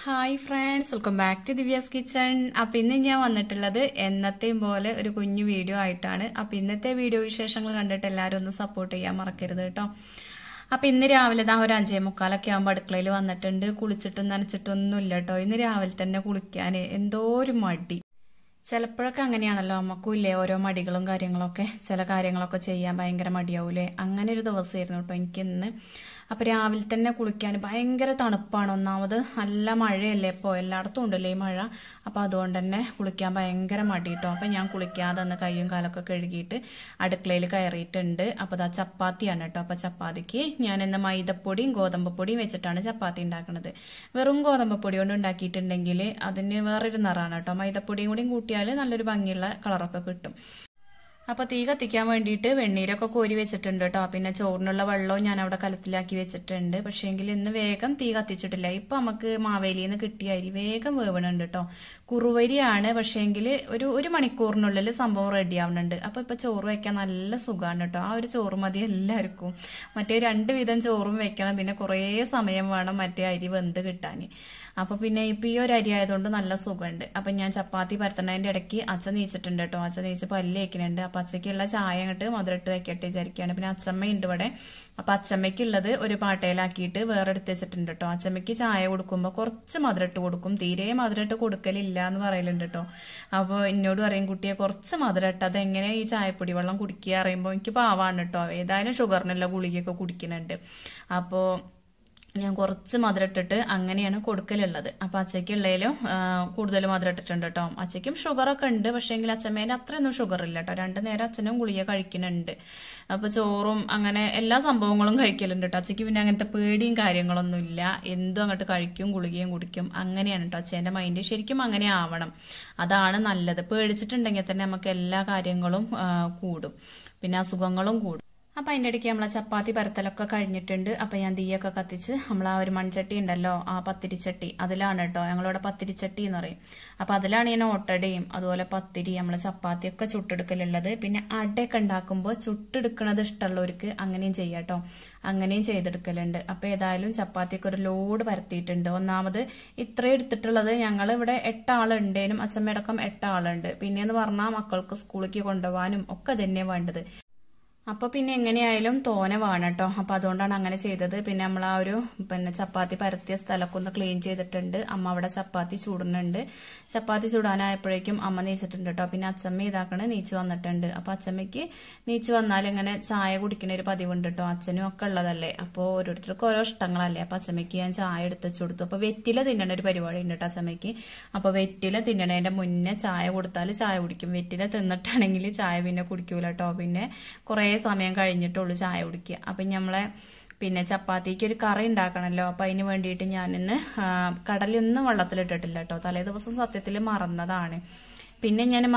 Hi friends, welcome back to Divya's kitchen. അപ്പം ഇന്ന് ഞാൻ വന്നിട്ടുള്ളത് എന്നത്തെയും പോലെ ഒരു കുഞ്ഞു വീഡിയോ ആയിട്ടാണ്. അപ്പം ഇന്നത്തെ വീഡിയോ വിശേഷങ്ങൾ കണ്ടിട്ട് എല്ലാവരും ഒന്ന് സപ്പോർട്ട് ചെയ്യാൻ മറക്കരുത് കേട്ടോ. അപ്പം ഇന്ന് രാവിലെ ഒരു 5:45 ആകുമ്പോൾ അടുക്കളയിൽ വന്നിട്ടുണ്ട്. കുളിച്ചിട്ടും നനച്ചിട്ടൊന്നും ഇല്ല കേട്ടോ. ഇന്ന് രാവിലെ തന്നെ കുളിക്കാൻ എന്തോ ഒരു മടി. ചിലപ്പോഴൊക്കെ അങ്ങനെയാണല്ലോ, നമുക്കും ഇല്ലേ ഓരോ മടികളും കാര്യങ്ങളൊക്കെ. ചില കാര്യങ്ങളൊക്കെ ചെയ്യാൻ ഭയങ്കര മടിയാവൂലേ. അങ്ങനെ ഒരു ദിവസമായിരുന്നു കേട്ടോ എനിക്കിന്ന്. അപ്പം രാവിലെ തന്നെ കുളിക്കാൻ ഭയങ്കര തണുപ്പാണ്. ഒന്നാമത് നല്ല മഴയല്ലേ ഇപ്പോൾ, എല്ലായിടത്തും ഉണ്ടല്ലേ ഈ മഴ. അപ്പം അതുകൊണ്ട് തന്നെ കുളിക്കാൻ ഭയങ്കര മടി കേട്ടോ. അപ്പം ഞാൻ കുളിക്കാതെ ഒന്ന് കയ്യും കാലൊക്കെ കഴുകിയിട്ട് അടുക്കളയിൽ കയറിയിട്ടുണ്ട്. അപ്പോൾ അതാ ചപ്പാത്തിയാണ് കേട്ടോ. അപ്പം ചപ്പാത്തിക്ക് ഞാൻ ഇന്ന് മൈദപ്പൊടിയും ഗോതമ്പ് പൊടിയും വെച്ചിട്ടാണ് ചപ്പാത്തി ഉണ്ടാക്കുന്നത്. വെറും ഗോതമ്പ് പൊടി കൊണ്ട് ഉണ്ടാക്കിയിട്ടുണ്ടെങ്കിൽ അതിന് വേറൊരു നിറമാണ് കേട്ടോ. മൈദപ്പൊടിയും കൂടിയും കൂട്ടിയാൽ നല്ലൊരു ഭംഗിയുള്ള കളറൊക്കെ കിട്ടും. അപ്പോൾ തീ കത്തിക്കാൻ വേണ്ടിയിട്ട് വെണ്ണീരൊക്കെ കോരി വെച്ചിട്ടുണ്ട് കേട്ടോ. പിന്നെ ചോറിനുള്ള വെള്ളവും ഞാൻ അവിടെ കലത്തിലാക്കി വെച്ചിട്ടുണ്ട്. പക്ഷേങ്കിൽ ഇന്ന് വേഗം തീ കത്തിച്ചിട്ടില്ല. ഇപ്പം നമുക്ക് മാവേലിയിൽ നിന്ന് കിട്ടിയ അരി വേഗം വേവണുണ്ട് കേട്ടോ. കുറുവരിയാണ്, പക്ഷേങ്കിൽ ഒരു മണിക്കൂറിനുള്ളിൽ സംഭവം റെഡി ആവുന്നുണ്ട്. അപ്പോൾ ഇപ്പം ചോറ് വയ്ക്കാൻ നല്ല സുഖമാണ് കേട്ടോ. ആ ഒരു ചോറ് മതി എല്ലാവർക്കും. മറ്റേ 2 വിധം ചോറും വെക്കണം, പിന്നെ കുറേ സമയം വേണം മറ്റേ അരി വെന്ത് കിട്ടാൻ. അപ്പോൾ പിന്നെ ഇപ്പം ഈ ഒരു അരി ആയതുകൊണ്ട് നല്ല സുഖമുണ്ട്. അപ്പം ഞാൻ ചപ്പാത്തി പരത്തണതിൻ്റെ ഇടയ്ക്ക് അച്ഛൻ നീച്ചിട്ടുണ്ട് കേട്ടോ. അച്ഛൻ നീച്ച് പല്ല് വയ്ക്കുന്നുണ്ട്. അപ്പം അച്ഛയ്ക്കുള്ള ചായ അങ്ങോട്ട് മധുരട്ട് വയ്ക്കട്ടെ വിചാരിക്കുകയാണ്. പിന്നെ അച്ചമ്മയുണ്ട് ഇവിടെ. അപ്പം അച്ചമ്മയ്ക്കുള്ളത് ഒരു പാട്ടയിലാക്കിയിട്ട് വേറെ എടുത്ത് വെച്ചിട്ടുണ്ട് കേട്ടോ. അച്ചമ്മയ്ക്ക് ചായ കൊടുക്കുമ്പോൾ കുറച്ച് മധുരട്ട് കൊടുക്കും. തീരെ മധുരട്ട് കൊടുക്കലില്ല എന്ന് പറയലുണ്ട് കേട്ടോ. അപ്പോൾ എന്നോട് പറയും, കുട്ടിയെ കുറച്ച് മധുരട്ട്, അതെങ്ങനെ ഈ ചായപ്പൊടി വെള്ളം കുടിക്കുക അറിയുമ്പോൾ എനിക്ക് പാവാണ് കേട്ടോ. ഏതായാലും ഷുഗറിനുള്ള ഗുളികയൊക്കെ കുടിക്കുന്നുണ്ട്. അപ്പോൾ ഞാൻ കുറച്ച് മധുരട്ടിട്ട് അങ്ങനെയാണ് കൊടുക്കലുള്ളത്. അപ്പം അച്ചയ്ക്കുള്ളതിലും കൂടുതൽ മധുരട്ടിട്ടുണ്ട് കേട്ടോ. അച്ചയ്ക്കും ഷുഗറൊക്കെ ഉണ്ട്, പക്ഷേങ്കിൽ അച്ഛമ്മേൻ്റെ അത്രയൊന്നും ഷുഗർ ഇല്ല കേട്ടോ. 2 നേരം അച്ഛനും ഗുളിക കഴിക്കുന്നുണ്ട്. അപ്പോൾ ചോറും അങ്ങനെ എല്ലാ സംഭവങ്ങളും കഴിക്കലുണ്ട് കേട്ടോ. അച്ചയ്ക്ക് പിന്നെ അങ്ങനത്തെ പേടിയും കാര്യങ്ങളൊന്നും ഇല്ല. എന്തും അങ്ങോട്ട് കഴിക്കും, ഗുളികയും കുടിക്കും. അങ്ങനെയാണ് കേട്ടോ അച്ഛൻ്റെ മൈൻഡ്. ശരിക്കും അങ്ങനെ ആവണം, അതാണ് നല്ലത്. പേടിച്ചിട്ടുണ്ടെങ്കിൽ തന്നെ നമുക്ക് എല്ലാ കാര്യങ്ങളും കൂടും, പിന്നെ അസുഖങ്ങളും കൂടും. അപ്പം അതിൻ്റെ ഇടയ്ക്ക് നമ്മളെ ചപ്പാത്തി പരത്തലൊക്കെ കഴിഞ്ഞിട്ടുണ്ട്. അപ്പം ഞാൻ തീയൊക്കെ കത്തിച്ച് നമ്മൾ ആ ഒരു മൺചട്ടി ഉണ്ടല്ലോ, ആ പത്തിരിച്ചട്ടി, അതിലാണ് കേട്ടോ. ഞങ്ങളിവിടെ പത്തിരിച്ചട്ടി എന്ന് പറയും. അപ്പം അതിലാണ് ഞാൻ ഓട്ടടയും അതുപോലെ പത്തിരി നമ്മളെ ചപ്പാത്തിയൊക്കെ ചുട്ടെടുക്കലുള്ളത്. പിന്നെ അടയൊക്കെ ഉണ്ടാക്കുമ്പോൾ ചുട്ടെടുക്കണത് ഇഷ്ടമുള്ളവർക്ക് അങ്ങനെയും ചെയ്യാം കേട്ടോ. അങ്ങനെയും ചെയ്തെടുക്കലുണ്ട്. അപ്പം ഏതായാലും ചപ്പാത്തിയൊക്കെ ഒരു ലോഡ് പരത്തിയിട്ടുണ്ട്. ഒന്നാമത് ഇത്രയും എടുത്തിട്ടുള്ളത് ഞങ്ങൾ ഇവിടെ 8 ആളുണ്ടേനും അച്ഛമ്മയടക്കം 8 ആളുണ്ട്. പിന്നെയെന്ന് പറഞ്ഞാൽ മക്കൾക്ക് സ്കൂളിലേക്ക് കൊണ്ടുപോകാനും ഒക്കെ തന്നെ വേണ്ടത്. അപ്പോൾ പിന്നെ എങ്ങനെയായാലും തോനെ വേണം കേട്ടോ. അപ്പോൾ അതുകൊണ്ടാണ് അങ്ങനെ ചെയ്തത്. പിന്നെ നമ്മൾ ആ ഒരു ചപ്പാത്തി പരത്തിയ സ്ഥലമൊക്കെ ഒന്ന് ക്ലീൻ ചെയ്തിട്ടുണ്ട്. അമ്മ അവിടെ ചപ്പാത്തി ചൂടുന്നുണ്ട്. ചപ്പാത്തി ചൂടാനായപ്പോഴേക്കും അമ്മ നീച്ചിട്ടുണ്ട് കേട്ടോ. പിന്നെ അച്ഛമ്മ ഇതാക്കണേ നീച്ച് വന്നിട്ടുണ്ട്. അപ്പോൾ അച്ഛമ്മയ്ക്ക് നീച്ച് വന്നാൽ ഇങ്ങനെ ചായ കുടിക്കുന്ന ഒരു പതിവുണ്ട് കേട്ടോ. അച്ഛനും ഒക്കെ ഉള്ളതല്ലേ, അപ്പോൾ ഓരോരുത്തർക്കും ഓരോ ഇഷ്ടങ്ങളല്ലേ. അപ്പോൾ അച്ഛമ്മയ്ക്ക് ഞാൻ ചായ എടുത്ത് കൊടുത്തു. അപ്പോൾ വെറ്റില തിന്നണ ഒരു പരിപാടി ഉണ്ട് കേട്ടോ അച്ഛമ്മയ്ക്ക്. അപ്പോൾ വെറ്റില തിന്നണതിൻ്റെ മുന്നേ ചായ കൊടുത്താൽ ചായ കുടിക്കും. വെറ്റില തിന്നിട്ടാണെങ്കിൽ ചായ പിന്നെ കുടിക്കൂല കേട്ടോ. പിന്നെ കുറേ സമയം കഴിഞ്ഞിട്ടുള്ളൂ ചായ കുടിക്കുക. അപ്പം നമ്മളെ പിന്നെ ചപ്പാത്തിക്ക് ഒരു കറി ഉണ്ടാക്കണമല്ലോ. അപ്പം അതിന് വേണ്ടിയിട്ട് ഞാനിന്ന് കടലൊന്നും വെള്ളത്തിലിട്ടിട്ടില്ല കേട്ടോ. തലേ ദിവസം സത്യത്തിൽ മറന്നതാണ്. പിന്നെ ഞാൻ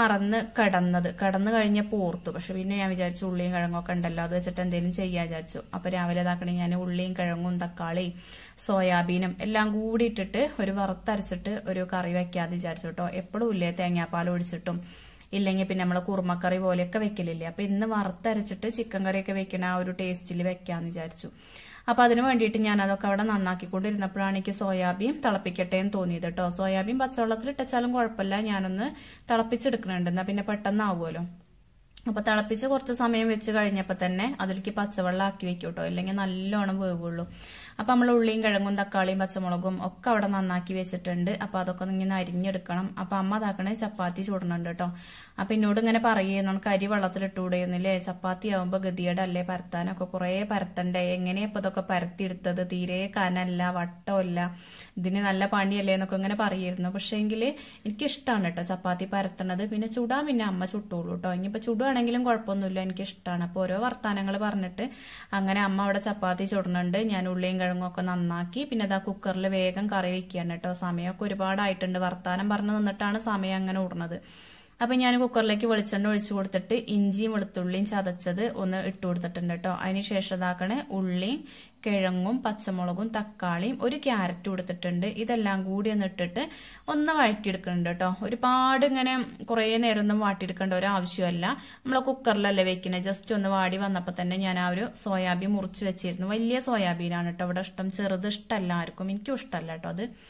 കടന്ന് കഴിഞ്ഞപ്പോൾ ഓർത്തു. പക്ഷെ പിന്നെ ഞാൻ വിചാരിച്ചു ഉള്ളിയും കിഴങ്ങൊക്കെ ഉണ്ടല്ലോ, അത് വെച്ചിട്ട് എന്തെങ്കിലും ചെയ്യാൻ വിചാരിച്ചു. അപ്പം രാവിലെ ഇതാക്കണേ ഞാൻ ഉള്ളിയും കിഴങ്ങും തക്കാളി സോയാബീനും എല്ലാം കൂടി ഇട്ടിട്ട് ഒരു വറുത്തരച്ചിട്ട് ഒരു കറി വെക്കാതെ വിചാരിച്ചു കേട്ടോ. എപ്പോഴും ഇല്ലേ തേങ്ങാപ്പാൽ ഒഴിച്ചിട്ടും ഇല്ലെങ്കിൽ പിന്നെ നമ്മൾ കുറുമക്കറി പോലെയൊക്കെ വെക്കലില്ലേ. അപ്പം ഇന്ന് വറുത്തരച്ചിട്ട് ചിക്കൻ കറിയൊക്കെ വെക്കണ ആ ഒരു ടേസ്റ്റിൽ വെക്കാമെന്ന് വിചാരിച്ചു. അപ്പം അതിന് വേണ്ടിയിട്ട് ഞാൻ അതൊക്കെ അവിടെ നന്നാക്കിക്കൊണ്ടിരുന്നപ്പോഴാണ് എനിക്ക് സോയാബീൻ തിളപ്പിക്കട്ടെ എന്ന് തോന്നിയത് കേട്ടോ. സോയാബീൻ പച്ചവെള്ളത്തിൽ ഇട്ടാലും കുഴപ്പമില്ല, ഞാനൊന്ന് തിളപ്പിച്ചെടുക്കുന്നുണ്ട്, എന്നാൽ പിന്നെ പെട്ടെന്നാവുമല്ലോ. അപ്പോൾ തിളപ്പിച്ച് കുറച്ച് സമയം വെച്ച് കഴിഞ്ഞപ്പോൾ തന്നെ അതിലേക്ക് പച്ചവെള്ളം ആക്കി വെക്കും കേട്ടോ, ഇല്ലെങ്കിൽ നല്ലോണം വേവുള്ളൂ. അപ്പം നമ്മൾ ഉള്ളിയും കിഴങ്ങും തക്കാളിയും പച്ചമുളകും ഒക്കെ അവിടെ നന്നാക്കി വെച്ചിട്ടുണ്ട്. അപ്പോൾ അതൊക്കെ ഇങ്ങനെ അരിഞ്ഞെടുക്കണം. അപ്പം അമ്മ അതാക്കണേ ചപ്പാത്തി ചൂടണുണ്ട് കേട്ടോ. അപ്പം എന്നോട് ഇങ്ങനെ പറയുന്നു, നമുക്ക് അരി വെള്ളത്തിലിട്ടുകൂടെയെന്നില്ലേ, ചപ്പാത്തി ആവുമ്പോൾ ഗതികേടല്ലേ പരത്താനൊക്കെ, കുറേ പരത്തണ്ടേ, എങ്ങനെയാണ് ഇപ്പോൾ ഇതൊക്കെ പരത്തിയെടുത്തത്, തീരെ കനല്ല വട്ടമല്ല, ഇതിന് നല്ല പണിയല്ലേ എന്നൊക്കെ ഇങ്ങനെ പറയുമായിരുന്നു. പക്ഷേ എങ്കിൽ എനിക്കിഷ്ടമാണ് കേട്ടോ ചപ്പാത്തി പരത്തണത്. പിന്നെ ചുടാൻ പിന്നെ അമ്മ ചുട്ടോളൂ കേട്ടോ. ഇനിയിപ്പോൾ ചുടുവാണെങ്കിലും കുഴപ്പമൊന്നുമില്ല, എനിക്കിഷ്ടമാണ്. അപ്പോൾ ഓരോ വർത്താനങ്ങൾ പറഞ്ഞിട്ട് അങ്ങനെ അമ്മ അവിടെ ചപ്പാത്തി ചുടുന്നുണ്ട്. ഞാൻ ഉള്ളിയും കിഴങ്ങൊക്കെ നന്നാക്കി പിന്നെ അതാ കുക്കറിൽ വേഗം കറി വെക്കുകയാണ് കേട്ടോ. സമയമൊക്കെ ഒരുപാടായിട്ടുണ്ട്, വർത്താനം പറഞ്ഞു നിന്നിട്ടാണ് സമയം അങ്ങനെ ഓടുന്നത്. അപ്പം ഞാൻ കുക്കറിലേക്ക് വെളിച്ചെണ്ണ ഒഴിച്ചു കൊടുത്തിട്ട് ഇഞ്ചിയും വെളുത്തുള്ളിയും ചതച്ചത് ഒന്ന് ഇട്ട് കൊടുത്തിട്ടുണ്ട് കേട്ടോ. അതിന് ശേഷം ഇതാക്കണേ ഉള്ളിയും കിഴങ്ങും പച്ചമുളകും തക്കാളിയും ഒരു ക്യാരറ്റ് കൊടുത്തിട്ടുണ്ട്. ഇതെല്ലാം കൂടി ഒന്ന് ഇട്ടിട്ട് ഒന്ന് വഴറ്റിയെടുക്കുന്നുണ്ട് കേട്ടോ. ഒരുപാട് ഇങ്ങനെ കുറേ നേരം ഒന്നും വാട്ടിയെടുക്കേണ്ട ഒരു ആവശ്യമല്ല, നമ്മൾ കുക്കറിലല്ലേ വെക്കുന്നത്. ജസ്റ്റ് ഒന്ന് വാടി വന്നപ്പോൾ തന്നെ ഞാൻ ആ ഒരു സോയാബീൻ മുറിച്ച് വെച്ചിരുന്നു. വലിയ സോയാബീനാണ് കേട്ടോ ഇവിടെ ഇഷ്ടം, ചെറുത് ഇഷ്ടമല്ല ആർക്കും, എനിക്കും ഇഷ്ടമല്ല കേട്ടോ അത്.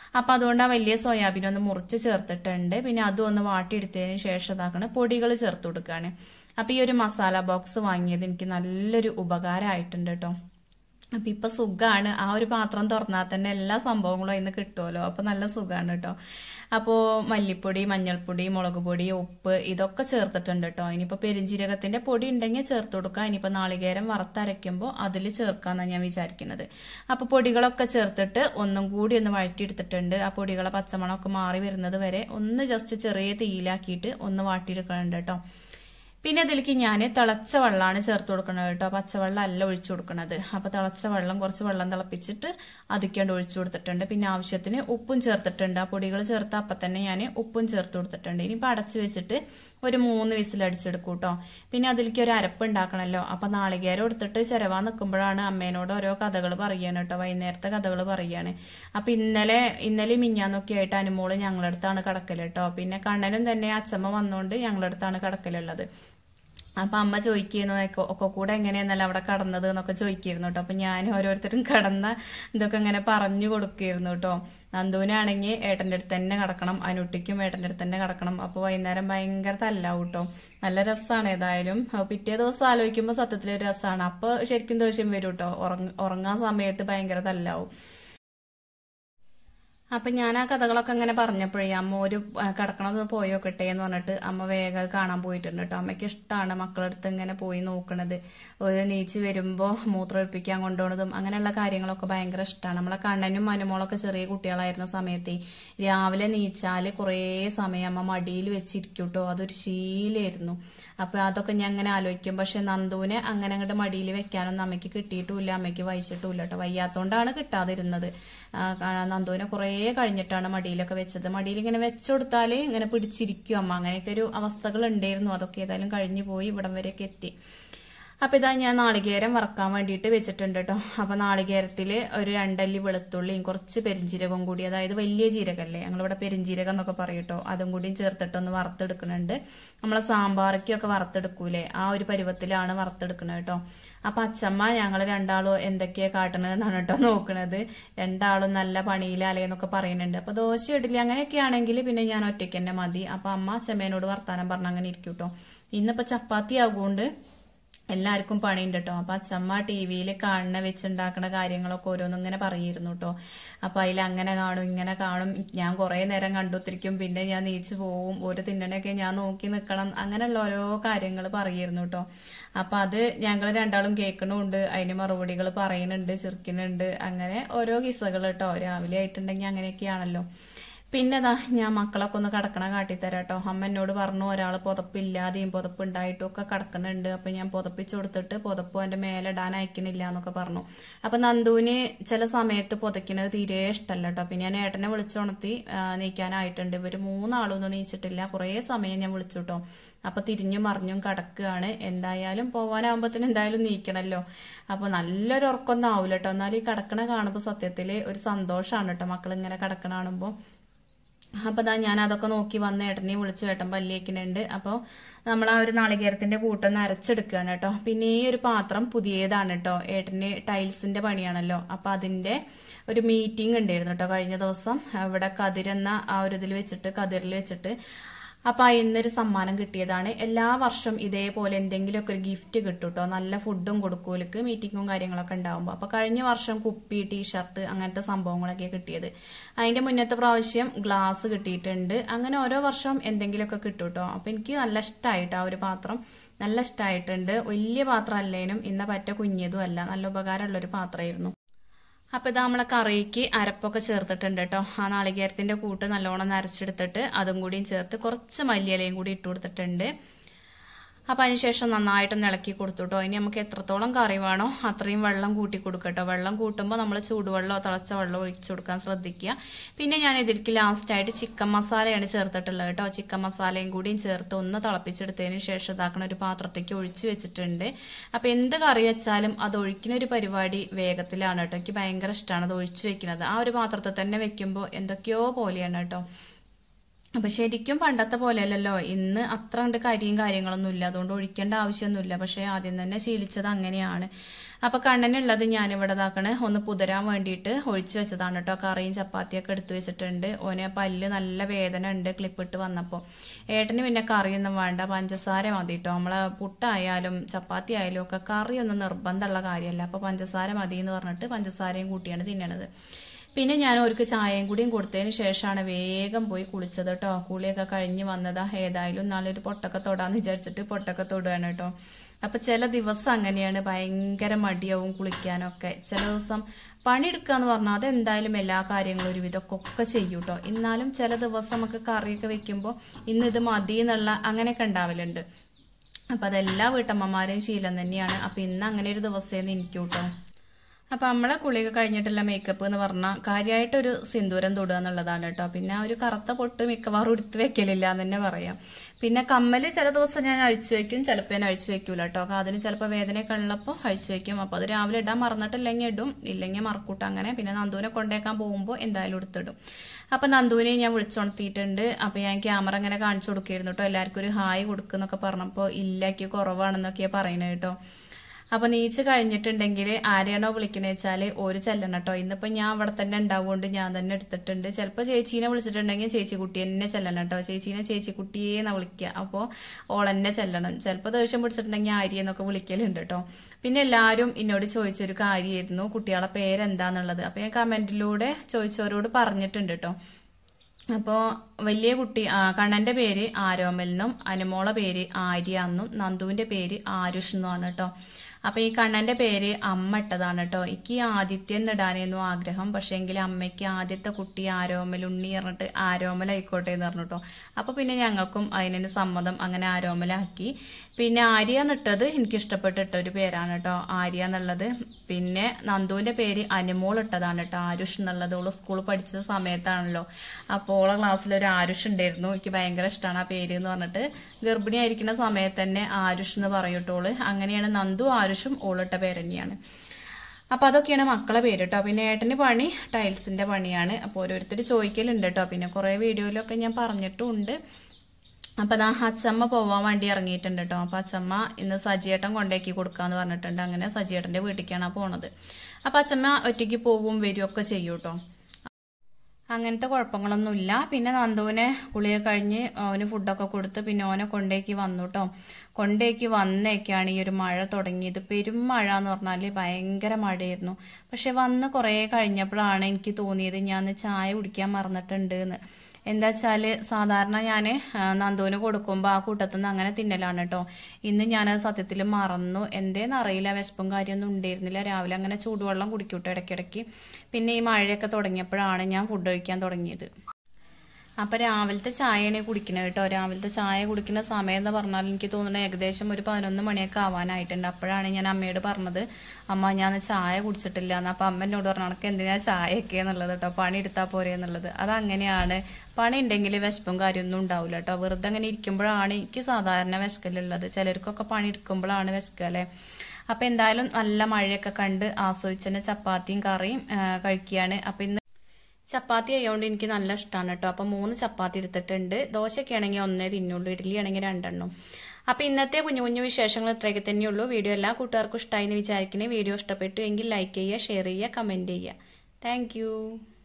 അപ്പൊ അതുകൊണ്ട് ആ വലിയ സോയാബീൻ ഒന്ന് മുറിച്ച് ചേർത്തിട്ടുണ്ട്. പിന്നെ അതും ഒന്ന് വാട്ടിയെടുത്തതിന് ശേഷം ഇതാക്കണ പൊടികൾ ചേർത്ത് കൊടുക്കുകയാണ്. അപ്പൊ ഈ ഒരു മസാല ബോക്സ് വാങ്ങിയത് എനിക്ക് നല്ലൊരു ഉപകാരമായിട്ടുണ്ട് കേട്ടോ. അപ്പൊ ഇപ്പൊ സുഖാണ്, ആ ഒരു പാത്രം തുറന്നാൽ തന്നെ എല്ലാ സംഭവങ്ങളും അതിന് കിട്ടുമല്ലോ. അപ്പൊ നല്ല സുഖാണ് കേട്ടോ. അപ്പോ മല്ലിപ്പൊടി, മഞ്ഞൾപ്പൊടി, മുളക് പൊടി, ഉപ്പ് ഇതൊക്കെ ചേർത്തിട്ടുണ്ട് കേട്ടോ. ഇനിയിപ്പോ പെരുംജീരകത്തിന്റെ പൊടി ഉണ്ടെങ്കിൽ ചേർത്ത് കൊടുക്കാം. ഇനിയിപ്പോ നാളികേരം വറുത്തരയ്ക്കുമ്പോൾ അതിൽ ചേർക്കാന്നാണ് ഞാൻ വിചാരിക്കുന്നത്. അപ്പൊ പൊടികളൊക്കെ ചേർത്തിട്ട് ഒന്നും കൂടി ഒന്ന് വഴറ്റിയെടുത്തിട്ടുണ്ട്. ആ പൊടികളെ പച്ചമണമൊക്കെ മാറി വരുന്നത് വരെ ഒന്ന് ജസ്റ്റ് ചെറിയ തീയിലാക്കിയിട്ട് ഒന്ന് വാട്ടിയെടുക്കുന്നുണ്ട് കേട്ടോ. പിന്നെ അതിലേക്ക് ഞാൻ തിളച്ച വെള്ളമാണ് ചേർത്ത് കൊടുക്കുന്നത് കേട്ടോ. പച്ചവെള്ളം അല്ല ഒഴിച്ചു കൊടുക്കുന്നത്. അപ്പൊ തിളച്ച വെള്ളം, കുറച്ച് വെള്ളം തിളപ്പിച്ചിട്ട് അതിക്കാണ്ട് ഒഴിച്ചു കൊടുത്തിട്ടുണ്ട്. പിന്നെ ആവശ്യത്തിന് ഉപ്പും ചേർത്തിട്ടുണ്ട്. ആ പൊടികൾ ചേർത്ത അപ്പം തന്നെ ഞാൻ ഉപ്പും ചേർത്ത് കൊടുത്തിട്ടുണ്ട്. ഇനിയിപ്പോൾ അടച്ചു വെച്ചിട്ട് ഒരു 3 വിസിൽ അടിച്ചെടുക്കും കേട്ടോ. പിന്നെ അതിലേക്ക് ഒരു അരപ്പ് ഉണ്ടാക്കണമല്ലോ. അപ്പൊ നാളികേരം എടുത്തിട്ട് ചിരവാൻ നിൽക്കുമ്പോഴാണ് അമ്മേനോട് ഓരോ കഥകൾ പറയാണ് കേട്ടോ. വൈകുന്നേരത്തെ കഥകൾ പറയാണ്. അപ്പൊ ഇന്നലെ മിഞ്ഞാന്നൊക്കെ ആയിട്ട് അനുമോള് ഞങ്ങളുടെ അടുത്താണ് കിടക്കല് കേട്ടോ. പിന്നെ കണ്ണനും തന്നെ അച്ഛമ്മ വന്നോണ്ട് ഞങ്ങളുടെ അടുത്താണ് കിടക്കലുള്ളത്. അപ്പൊ അമ്മ ചോദിക്കുന്നു ഒക്കെ കൂടെ എങ്ങനെയാന്നല്ല അവിടെ കടന്നത് എന്നൊക്കെ ചോദിക്കായിരുന്നു കേട്ടോ. അപ്പൊ ഞാൻ ഓരോരുത്തരും കടന്ന ഇതൊക്കെ ഇങ്ങനെ പറഞ്ഞു കൊടുക്കായിരുന്നു കേട്ടോ. നന്ദുവിനാണെങ്കിൽ ഏട്ടന്റെ അടുത്ത് തന്നെ കിടക്കണം, അനുട്ടിക്കും ഏട്ടന്റെ അടുത്ത് തന്നെ കിടക്കണം. അപ്പൊ വൈകുന്നേരം ഭയങ്കര തല്ലാവും കേട്ടോ. നല്ല രസമാണ്. ഏതായാലും പിറ്റേ ദിവസം ആലോചിക്കുമ്പോ സത്യത്തിലൊരു രസമാണ്. അപ്പൊ ശരിക്കും ദേഷ്യം വരും കേട്ടോ. ഉറങ്ങാൻ സമയത്ത് ഭയങ്കര തല്ലാവും. അപ്പൊ ഞാൻ ആ കഥകളൊക്കെ അങ്ങനെ പറഞ്ഞപ്പോഴേ അമ്മ ഒരു കിടക്കണത് പോയോക്കട്ടെ എന്ന് പറഞ്ഞിട്ട് അമ്മ വേഗം കാണാൻ പോയിട്ടുണ്ട് കേട്ടോ. അമ്മയ്ക്ക് ഇഷ്ടമാണ് മക്കളടുത്ത് ഇങ്ങനെ പോയി നോക്കണത്. ഒരു നീച്ച് വരുമ്പോ മൂത്രം ഒഴിപ്പിക്കാൻ കൊണ്ടുപോകുന്നതും അങ്ങനെയുള്ള കാര്യങ്ങളൊക്കെ ഭയങ്കര ഇഷ്ടമാണ്. നമ്മളെ കണ്ണനും മനുമോളൊക്കെ ചെറിയ കുട്ടികളായിരുന്ന സമയത്ത് രാവിലെ നീച്ചാല് കുറേ സമയം അമ്മ മടിയിൽ വെച്ചിരിക്കും കേട്ടോ. അതൊരു ശീലമായിരുന്നു. അപ്പൊ അതൊക്കെ ഞാൻ അങ്ങനെ ആലോചിക്കും. പക്ഷെ നന്ദുവിനെ അങ്ങനെ അങ്ങോട്ട് മടിയിൽ വെക്കാനൊന്നും അമ്മയ്ക്ക് കിട്ടിയിട്ടുമില്ല, അമ്മയ്ക്ക് വഹിച്ചിട്ടുമില്ല കേട്ടോ. വയ്യാത്തോണ്ടാണ് കിട്ടാതിരുന്നത്. നന്ദുവിനെ കുറേ കഴിഞ്ഞിട്ടാണ് മടിയിലൊക്കെ വെച്ചത്. മടിയിൽ ഇങ്ങനെ വെച്ചുകൊടുത്താല് ഇങ്ങനെ പിടിച്ചിരിക്കും അമ്മ. അങ്ങനെയൊക്കെ ഒരു അവസ്ഥകൾ ഉണ്ടായിരുന്നു. അതൊക്കെ ഏതായാലും കഴിഞ്ഞു പോയി, ഇവിടം വരെയൊക്കെ എത്തി. അപ്പൊ ഇതാ ഞാൻ നാളികേരം വറക്കാൻ വേണ്ടിയിട്ട് വെച്ചിട്ടുണ്ട് കേട്ടോ. അപ്പൊ നാളികേരത്തില് ഒരു 2 അല്ലി വെളുത്തുള്ളിയും കുറച്ച് പെരിഞ്ജീരകവും കൂടി, അതായത് വലിയ ജീരകല്ലേ, ഞങ്ങളിവിടെ പെരിഞ്ജീരകം എന്നൊക്കെ പറയും കേട്ടോ, അതും കൂടിയും ചേർത്തിട്ടൊന്ന് വറുത്തെടുക്കുന്നുണ്ട്. നമ്മളെ സാമ്പാറയ്ക്കൊക്കെ വറുത്തെടുക്കൂലേ, ആ ഒരു പരുവത്തിലാണ് വറുത്തെടുക്കുന്നത് കേട്ടോ. അപ്പൊ അച്ഛമ്മ ഞങ്ങൾ രണ്ടാളും എന്തൊക്കെയാ കാട്ടണത് എന്നാണ് കേട്ടോ നോക്കണത്. രണ്ടാളും നല്ല പണിയിലാലേന്നൊക്കെ പറയുന്നുണ്ട്. അപ്പൊ ദോശ ഇഡ്ഡലി അങ്ങനെയൊക്കെ ആണെങ്കിൽ പിന്നെ ഞാൻ ഒറ്റയ്ക്ക് തന്നെ മതി. അപ്പൊ അമ്മ അച്ഛമ്മേനോട് വർത്താനം പറഞ്ഞ അങ്ങനെ ഇരിക്കും കേട്ടോ. ഇന്നിപ്പോ ചപ്പാത്തി ആകുകൊണ്ട് എല്ലാവർക്കും പണിയുണ്ട് കേട്ടോ. അപ്പൊ അച്ഛമ്മ ടിവിയിൽ കാണുന്ന വെച്ചുണ്ടാക്കുന്ന കാര്യങ്ങളൊക്കെ ഓരോന്നും ഇങ്ങനെ പറയായിരുന്നു കേട്ടോ. അപ്പൊ അതിൽ അങ്ങനെ കാണും ഇങ്ങനെ കാണും. ഞാൻ കുറെ നേരം കണ്ടുത്തിരിക്കും, പിന്നെ ഞാൻ നീച്ചു പോവും, ഒരു തിന്നണൊക്കെ ഞാൻ നോക്കി നിൽക്കണം, അങ്ങനെയുള്ള ഓരോ കാര്യങ്ങൾ പറയായിരുന്നു കേട്ടോ. അപ്പൊ അത് ഞങ്ങൾ രണ്ടാളും കേൾക്കണുണ്ട്, അതിന് മറുപടികൾ പറയുന്നുണ്ട്, ചിരിക്കുന്നുണ്ട്, അങ്ങനെ ഓരോ കിസ്സകൾ കേട്ടോ. രാവിലെ ആയിട്ടുണ്ടെങ്കിൽ അങ്ങനെയൊക്കെയാണല്ലോ. പിന്നെതാ ഞാൻ മക്കളൊക്കെ ഒന്ന് കടക്കണ കാട്ടിത്തരാം കേട്ടോ. അമ്മ എന്നോട് പറഞ്ഞു ഒരാൾ പുതപ്പില്ലാതെയും പുതപ്പുണ്ടായിട്ടും ഒക്കെ കിടക്കണുണ്ട്. അപ്പൊ ഞാൻ പുതപ്പിച്ചു കൊടുത്തിട്ട് പുതപ്പ് എന്റെ മേലെ ഇടാൻ അയക്കണില്ല എന്നൊക്കെ പറഞ്ഞു. അപ്പൊ നന്ദുവിന് ചില സമയത്ത് പുതയ്ക്കുന്നത് തീരെ ഇഷ്ടമല്ല കേട്ടോ. പിന്നെ ഞാൻ ഏട്ടനെ വിളിച്ചുണർത്തി നീക്കാനായിട്ടുണ്ട്. ഇവര് 3 ആളൊന്നും നീച്ചിട്ടില്ല. കുറെ സമയം ഞാൻ വിളിച്ചു കേട്ടോ. അപ്പൊ തിരിഞ്ഞും മറിഞ്ഞും കിടക്കുകയാണ്. എന്തായാലും പോവാനാകുമ്പോഴത്തേന് എന്തായാലും നീക്കണല്ലോ. അപ്പൊ നല്ലൊരു ഉറക്കൊന്നും ആവൂല കേട്ടോ. എന്നാലും ഈ കിടക്കണ കാണുമ്പോ സത്യത്തില് ഒരു സന്തോഷമാണ് കേട്ടോ, മക്കൾ ഇങ്ങനെ കിടക്കണ കാണുമ്പോ. അപ്പൊ ഞാൻ അതൊക്കെ നോക്കി വന്ന് ഏട്ടനെ വിളിച്ചു, ഏട്ടൻ പല്ലിയേക്കുന്നുണ്ട്. അപ്പൊ നമ്മൾ ആ ഒരു നാളികേരത്തിന്റെ കൂട്ടൊന്ന് അരച്ചെടുക്കുകയാണ് കേട്ടോ. പിന്നെ ഈ ഒരു പാത്രം പുതിയതാണ് കേട്ടോ. ഏട്ടന് ടൈൽസിന്റെ പണിയാണല്ലോ. അപ്പൊ അതിന്റെ ഒരു മീറ്റിംഗ് ഉണ്ടായിരുന്നു കേട്ടോ കഴിഞ്ഞ ദിവസം. ഇവിടെ കതിരെന്ന ആ ഒരു ഇതിൽ വെച്ചിട്ട്, കതിരിൽ വെച്ചിട്ട്. അപ്പൊ ഇന്നൊരു സമ്മാനം കിട്ടിയതാണ്. എല്ലാ വർഷം ഇതേപോലെ എന്തെങ്കിലുമൊക്കെ ഒരു ഗിഫ്റ്റ് കിട്ടും കേട്ടോ. നല്ല ഫുഡും കൊടുക്കൂലക്ക് മീറ്റിങ്ങും കാര്യങ്ങളൊക്കെ ഉണ്ടാവുമ്പോൾ. അപ്പൊ കഴിഞ്ഞ വർഷം കുപ്പി, ടീഷർട്ട് അങ്ങനത്തെ സംഭവങ്ങളൊക്കെ കിട്ടിയത്. അതിന്റെ മുന്നത്തെ പ്രാവശ്യം ഗ്ലാസ് കിട്ടിയിട്ടുണ്ട്. അങ്ങനെ ഓരോ വർഷം എന്തെങ്കിലുമൊക്കെ കിട്ടും കേട്ടോ. അപ്പൊ എനിക്ക് നല്ല ഇഷ്ടമായിട്ട് ആ ഒരു പാത്രം നല്ല ഇഷ്ടമായിട്ടുണ്ട്. വലിയ പാത്രം അല്ലേനും ഇന്ന പറ്റ കുഞ്ഞതും അല്ല, നല്ല ഉപകാരമുള്ള ഒരു പാത്രമായിരുന്നു. അപ്പൊ ഇത് നമ്മളെ കറിക്ക് അരപ്പൊക്കെ ചേർത്തിട്ടുണ്ട് കേട്ടോ. ആ നാളികേരത്തിന്റെ കൂട്ട് നല്ലോണം നരച്ചെടുത്തിട്ട് അതും കൂടിയും ചേർത്ത് കുറച്ച് മല്ലിയിലയും കൂടി ഇട്ട് കൊടുത്തിട്ടുണ്ട്. അപ്പൊ അതിനുശേഷം നന്നായിട്ടൊന്ന് ഇളക്കി കൊടുത്തു കേട്ടോ. ഇനി നമുക്ക് എത്രത്തോളം കറി വേണോ അത്രയും വെള്ളം കൂട്ടി കൊടുക്കട്ടോ. വെള്ളം കൂട്ടുമ്പോൾ നമ്മൾ ചൂടുവെള്ളമോ തിളച്ച വെള്ളം ഒഴിച്ചു കൊടുക്കാൻ ശ്രദ്ധിക്കുക. പിന്നെ ഞാൻ ഇതിലേക്ക് ലാസ്റ്റായിട്ട് ചിക്കൻ മസാലയാണ് ചേർത്തിട്ടുള്ളത് കേട്ടോ. ചിക്കൻ മസാലയും കൂടിയും ചേർത്ത് ഒന്ന് തിളപ്പിച്ചെടുത്തതിന് ശേഷം ഇതാക്കണ ഒരു പാത്രത്തേക്ക് ഒഴിച്ചു വെച്ചിട്ടുണ്ട്. അപ്പൊ എന്ത് കറി വെച്ചാലും അത് ഒഴിക്കുന്ന ഒരു പരിപാടി വേഗത്തിലാണ് കേട്ടോ. എനിക്ക് ഭയങ്കര ഇഷ്ടമാണ് അത് ഒഴിച്ചു വെക്കുന്നത്. ആ ഒരു പാത്രത്തിൽ തന്നെ വെക്കുമ്പോൾ എന്തൊക്കെയോ പോലെയാണ് കേട്ടോ. അപ്പൊ ശരിക്കും പണ്ടത്തെ പോലെയല്ലല്ലോ, ഇന്ന് അത്ര കണ്ട് കരിയും കാര്യങ്ങളൊന്നും ഇല്ല, അതുകൊണ്ട് ഒഴിക്കേണ്ട ആവശ്യമൊന്നുമില്ല. പക്ഷെ ആദ്യം തന്നെ ശീലിച്ചത് അങ്ങനെയാണ്. അപ്പൊ കണ്ണനുള്ളത് ഞാനിവിടെ ഇതാക്കണേ ഒന്ന് പുതരാൻ വേണ്ടിയിട്ട് ഒഴിച്ചു വെച്ചതാണ് കേട്ടോ. കറിയും ചപ്പാത്തിയൊക്കെ എടുത്തു വെച്ചിട്ടുണ്ട്. ഓന് പല്ല് നല്ല വേദന ഉണ്ട് ക്ലിപ്പിട്ട് വന്നപ്പോൾ. ഏട്ടന് പിന്നെ കറിയൊന്നും വേണ്ട, പഞ്ചസാര മതി കേട്ടോ. നമ്മളെ പുട്ടായാലും ചപ്പാത്തി ആയാലും ഒക്കെ കറിയൊന്നും നിർബന്ധമുള്ള കാര്യമല്ല. അപ്പൊ പഞ്ചസാര മതി എന്ന് പറഞ്ഞിട്ട് പഞ്ചസാരയും കൂട്ടിയാണ് തിന്നണത്. പിന്നെ ഞാൻ അവർക്ക് ചായയും കൂടിയും കൊടുത്തതിന് ശേഷമാണ് വേഗം പോയി കുളിച്ചത് കേട്ടോ. കുളിയൊക്കെ കഴിഞ്ഞ് വന്നതാ. ഏതായാലും നാളൊരു പൊട്ടൊക്കെ തൊടാന്ന് വിചാരിച്ചിട്ട് പൊട്ടൊക്കെ തൊടുകയാണ് കേട്ടോ. അപ്പൊ ചില ദിവസം അങ്ങനെയാണ്, ഭയങ്കര മടിയാവും കുളിക്കാനൊക്കെ. ചില ദിവസം പണിയെടുക്കാന്ന് പറഞ്ഞാൽ അതെന്തായാലും എല്ലാ കാര്യങ്ങളും ഒരു വിധമൊക്കെ ചെയ്യും കേട്ടോ. എന്നാലും ചില ദിവസം നമുക്ക് കറിയൊക്കെ വെക്കുമ്പോൾ ഇന്ന് ഇത് മതി എന്നുള്ള അങ്ങനെയൊക്കെ ഉണ്ടാവലുണ്ട്. അപ്പൊ അതെല്ലാ വീട്ടമ്മമാരെയും ശീലം തന്നെയാണ്. അപ്പൊ ഇന്ന് അങ്ങനെ ഒരു ദിവസമേന്ന് എനിക്ക് കേട്ടോ. അപ്പൊ നമ്മളെ കുളിയൊക്കെ കഴിഞ്ഞിട്ടുള്ള മേക്കപ്പ് എന്ന് പറഞ്ഞാൽ കാര്യമായിട്ടൊരു സിന്ദൂരം തൊടുക എന്നുള്ളതാണ് കേട്ടോ. പിന്നെ ഒരു കറുത്ത പൊട്ട് മിക്കവാറും എടുത്ത് വെക്കലില്ല എന്ന് തന്നെ പറയാം. പിന്നെ കമ്മല് ചില ദിവസം ഞാൻ അഴിച്ചു വെക്കും, ചിലപ്പോൾ ഞാൻ അഴിച്ചു വെക്കൂല കേട്ടോ. അതിന് ചിലപ്പോൾ വേദനയൊക്കെ ഉള്ളപ്പോൾ അഴിച്ചു വെക്കും. അപ്പൊ അത് രാവിലെ ഇടാൻ മറന്നിട്ടില്ലെങ്കിൽ ഇടും, ഇല്ലെങ്കിൽ മറക്കൂട്ട അങ്ങനെ. പിന്നെ നന്ദുവിനെ കൊണ്ടേക്കാൻ പോകുമ്പോൾ എന്തായാലും എടുത്തിടും. അപ്പൊ നന്ദുവിനെ ഞാൻ വിളിച്ചുണർത്തിയിട്ടുണ്ട്. അപ്പൊ ഞാൻ ക്യാമറ ഇങ്ങനെ കാണിച്ചു കൊടുക്കായിരുന്നു കേട്ടോ. എല്ലാവർക്കും ഒരു ഹായ് കൊടുക്കുന്നൊക്കെ പറഞ്ഞപ്പോൾ ഇല്ലാക്കി കുറവാണെന്നൊക്കെയാ പറയുന്നത് കേട്ടോ. അപ്പൊ നീച്ച് കഴിഞ്ഞിട്ടുണ്ടെങ്കിൽ ആരെയാണോ വിളിക്കണ വെച്ചാല് ഒരു ചെല്ലണം കേട്ടോ. ഇന്നിപ്പോ ഞാൻ അവിടെ തന്നെ ഉണ്ടാവുകൊണ്ട് ഞാൻ തന്നെ എടുത്തിട്ടുണ്ട്. ചിലപ്പോ ചേച്ചീനെ വിളിച്ചിട്ടുണ്ടെങ്കിൽ ചേച്ചി കുട്ടി എന്നെ ചെല്ലണം കേട്ടോ. ചേച്ചീനെ ചേച്ചി കുട്ടിയെന്നാ വിളിക്കുക. അപ്പോ ഓളെന്നെ ചെല്ലണം. ചിലപ്പോ ദേഷ്യം പിടിച്ചിട്ടുണ്ടെങ്കിൽ ആര്യന്നൊക്കെ വിളിക്കലുണ്ട് കേട്ടോ. പിന്നെ എല്ലാരും എന്നോട് ചോദിച്ചൊരു കാര്യമായിരുന്നു കുട്ടികളെ പേരെന്താന്നുള്ളത്. അപ്പൊ ഞാൻ കമന്റിലൂടെ ചോദിച്ചവരോട് പറഞ്ഞിട്ടുണ്ട് കേട്ടോ. അപ്പോ വലിയ കുട്ടി കണ്ണന്റെ പേര് ആരോമൽ എന്നും അനുമോളെ പേര് ആര്യ എന്നും നന്ദുവിന്റെ പേര് ആരുഷ് എന്നുമാണ് കേട്ടോ. അപ്പൊ ഈ കണ്ണന്റെ പേര് അമ്മ ഇട്ടതാണ് കേട്ടോ. എനിക്ക് ആദിത്യൻ ഇടാനായിരുന്നു ആഗ്രഹം. പക്ഷേങ്കിൽ അമ്മയ്ക്ക് ആദ്യത്തെ കുട്ടി ആരോമൽ ഉണ്ണി പറഞ്ഞിട്ട് ആരോമൽ ആയിക്കോട്ടെ എന്ന് പറഞ്ഞു കേട്ടോ. അപ്പൊ പിന്നെ ഞങ്ങൾക്കും അതിന് സമ്മതം, അങ്ങനെ ആരോമലാക്കി. പിന്നെ ആര്യ എന്നിട്ടത് എനിക്ക് ഇഷ്ടപ്പെട്ടിട്ട ഒരു പേരാണ് കേട്ടോ, ആര്യ എന്നുള്ളത്. പിന്നെ നന്ദുവിന്റെ പേര് അനുമോൾ ഇട്ടതാണ് കേട്ടോ, ആരുഷ് എന്നുള്ളത്. ഓള് സ്കൂളിൽ പഠിച്ച സമയത്താണല്ലോ. അപ്പോൾ ഓളെ ക്ലാസ്സിൽ ഒരു ആരുഷ് ഉണ്ടായിരുന്നു. എനിക്ക് ഭയങ്കര ഇഷ്ടമാണ് ആ പേര് എന്ന് പറഞ്ഞിട്ട്. ഗർഭിണി ആയിരിക്കുന്ന സമയത്ത് തന്നെ ആരുഷ് എന്ന് പറയൂട്ടോള്. അങ്ങനെയാണ് നന്ദു ആരുഷും ഓളിട്ട പേര് തന്നെയാണ്. അപ്പൊ അതൊക്കെയാണ് മക്കളെ പേര് കേട്ടോ. പിന്നെ ഏട്ടന് പണി ടൈൽസിന്റെ പണിയാണ്. അപ്പൊ ഓരോരുത്തർ ചോദിക്കലുണ്ട് കേട്ടോ. പിന്നെ കുറെ വീഡിയോയിലൊക്കെ ഞാൻ പറഞ്ഞിട്ടുണ്ട്. അപ്പൊ അതാ അച്ചമ്മ പോവാൻ വേണ്ടി ഇറങ്ങിയിട്ടുണ്ട് കേട്ടോ. അപ്പൊ അച്ചമ്മ ഇന്ന് സജിയേട്ടൻ കൊണ്ടേക്കി കൊടുക്കാന്ന് പറഞ്ഞിട്ടുണ്ട്. അങ്ങനെ സജിയേട്ടന്റെ വീട്ടിലേക്കാണ് പോണത്. അപ്പൊ അച്ചമ്മ ഒറ്റയ്ക്ക് പോവും വരും ഒക്കെ ചെയ്യും കേട്ടോ. അങ്ങനത്തെ കുഴപ്പങ്ങളൊന്നുമില്ല. പിന്നെ നന്ദുവിനെ കുളിയൊക്കെ കഴിഞ്ഞ് അവന് ഫുഡൊക്കെ കൊടുത്ത് പിന്നെ ഓനെ കൊണ്ടേക്ക് വന്നു കേട്ടോ. കൊണ്ടേക്ക് വന്നേക്കാണ് ഈ ഒരു മഴ തുടങ്ങിയത്. പെരും മഴ എന്ന് പറഞ്ഞാല് ഭയങ്കര മഴയായിരുന്നു. പക്ഷെ വന്ന് കുറെ കഴിഞ്ഞപ്പോഴാണ് എനിക്ക് തോന്നിയത് ഞാൻ ചായ കുടിക്കാൻ മറന്നിട്ടുണ്ട് എന്ന്. എന്താ വെച്ചാല് സാധാരണ ഞാന് നന്ദുവിന് കൊടുക്കുമ്പോ ആ കൂട്ടത്തുനിന്ന് അങ്ങനെ തിന്നലാണ് കേട്ടോ. ഇന്ന് ഞാൻ സത്യത്തിൽ മറന്നു. എന്തേന്ന് അറിയില്ല, വിശപ്പും കാര്യമൊന്നും ഉണ്ടായിരുന്നില്ല. രാവിലെ അങ്ങനെ ചൂടുവെള്ളം കുടിക്കൂട്ടോ ഇടയ്ക്കിടയ്ക്ക്. പിന്നെ ഈ മഴയൊക്കെ തുടങ്ങിയപ്പോഴാണ് ഞാൻ ഫുഡ് കഴിക്കാൻ തുടങ്ങിയത്. അപ്പൊ രാവിലത്തെ ചായയാണ് കുടിക്കുന്നത് കേട്ടോ. രാവിലത്തെ ചായ കുടിക്കുന്ന സമയം എന്ന് പറഞ്ഞാൽ എനിക്ക് തോന്നുന്നത് ഏകദേശം ഒരു 11 മണിയൊക്കെ ആവാനായിട്ടുണ്ട്. അപ്പോഴാണ് ഞാൻ അമ്മയോട് പറഞ്ഞത്, അമ്മ ഞാൻ ചായ കുടിച്ചിട്ടില്ല എന്ന്. അപ്പൊ അമ്മ എന്നോട് പറഞ്ഞു എനക്ക് എന്തിനാ ചായയൊക്കെ എന്നുള്ളത് കേട്ടോ, പണി എടുത്താൽ പോരെ എന്നുള്ളത്. അതങ്ങനെയാണ്, പണി ഉണ്ടെങ്കിൽ വിശപ്പും കാര്യമൊന്നും ഉണ്ടാവില്ല കേട്ടോ. വെറുതെ അങ്ങനെ ഇരിക്കുമ്പോഴാണ് എനിക്ക് സാധാരണ വിശക്കലുള്ളത്. ചിലർക്കൊക്കെ പണി എടുക്കുമ്പോഴാണ് വിശക്കല്ലേ. അപ്പൊ എന്തായാലും നല്ല മഴയൊക്കെ കണ്ട് ആസ്വദിച്ചന്നെ ചപ്പാത്തിയും കറിയും കഴിക്കുകയാണ്. അപ്പൊ ഇന്ന് ചപ്പാത്തി ആയതുകൊണ്ട് എനിക്ക് നല്ല ഇഷ്ടമാണ് കേട്ടോ. അപ്പൊ 3 ചപ്പാത്തി എടുത്തിട്ടുണ്ട്. ദോശയൊക്കെ ആണെങ്കിൽ 1 തിന്നുള്ളൂ, ഇഡ്ഡലി ആണെങ്കിൽ 2. അപ്പൊ ഇന്നത്തെ കുഞ്ഞു കുഞ്ഞു വിശേഷങ്ങൾ ഇത്രയൊക്കെ തന്നെയുള്ളൂ. വീഡിയോ എല്ലാ കൂട്ടുകാർക്കും ഇഷ്ടമായി എന്ന് വിചാരിക്കുന്നത്. വീഡിയോ ഇഷ്ടപ്പെട്ടു എങ്കിൽ ലൈക്ക് ചെയ്യുക, ഷെയർ ചെയ്യുക, കമന്റ് ചെയ്യുക. താങ്ക്